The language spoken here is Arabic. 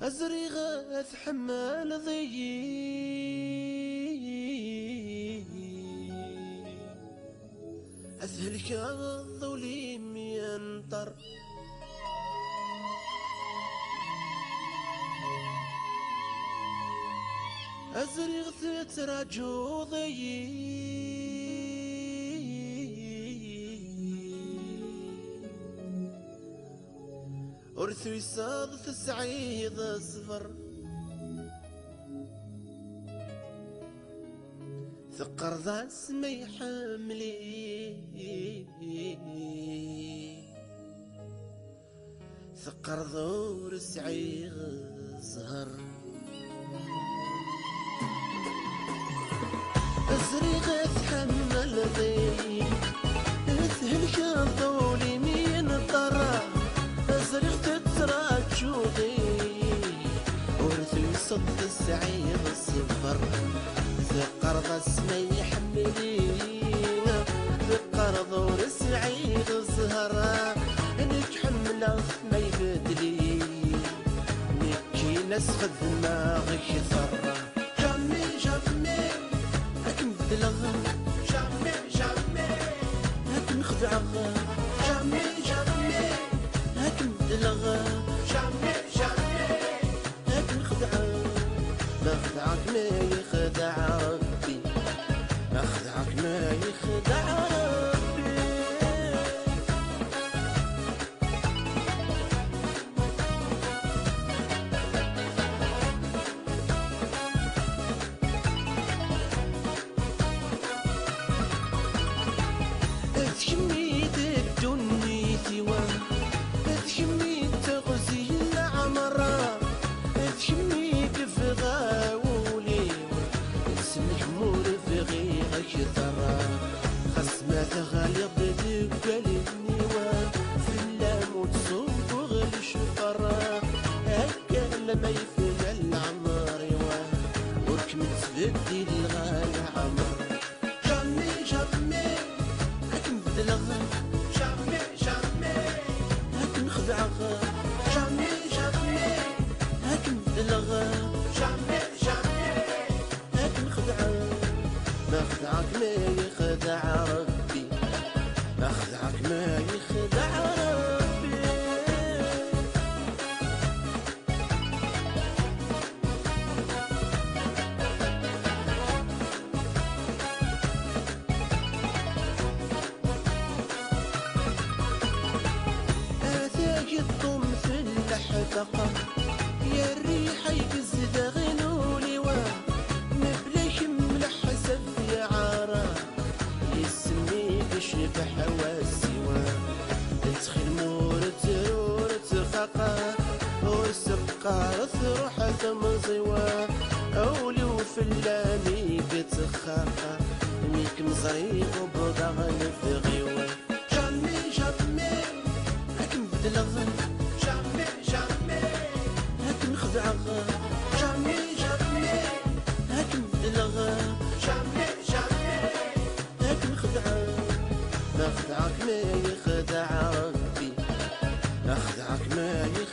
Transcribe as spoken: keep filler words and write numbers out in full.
أزريغ أتحمل ضيي أذهلك الظليم ينطر أزريغ تتراجو ضيي ورثو يصاد في السعيد الصفر ثقر ذا سمي حملي ثقر ذور السعيد زهر أزريغ أتحمل ضي أثهلك الظولي مين طرا أزريغ تتراجو ضي ورثو يصد السعيد الصفر ثقر ذا سمي حملينا ثقر ذور السعيد الزهرة نتحمل ما يبدلي نكي نسخ دماغك ثرة جامي جامي هاك نبدلغ جامي جامي هاك نخدعغ جامي جامي هاك نبدلغ جامي جامي هاك نخدعغ ما خدعك ما يخدع ربي ما خدعك ما يخدع ربي تشميت الدنيا سوا تشميت تغزي العمرة تشميت في غاولي اسمك مور في غيرك ترى خصمة غالية بدك النيوان في اللام وتصوب وغل شفرة هكا لما يفنى العمر يوان وركمت بدي الغالي عمر جامي جامي هاك نبدلغ جامي جامي هاك نخدعغ جامي جامي هاك نبدلغ جامي جامي هاك نخدعغ ما خدعك ما يخدع ربي ما خدعك ما يخدع ربي آتاك الضم في اللحفقة يا الريحة يقزد غنولي واه مبليك ملحسب يا عارة يسميك شبح واسوا تدخل مور ترور تخاقا وسقار تروح تمزوا أولي وفي اللامي بتخاقا ميك مزريق وبضغن في غيوة جامي جامي هاك نبدلغ جامي جامي هاك نخدعغ جامي جامي هاك نبدلغ جامي جامي هاك نخدعغ ما خدعك ما يخدع ربي ما خدعك ما يخدع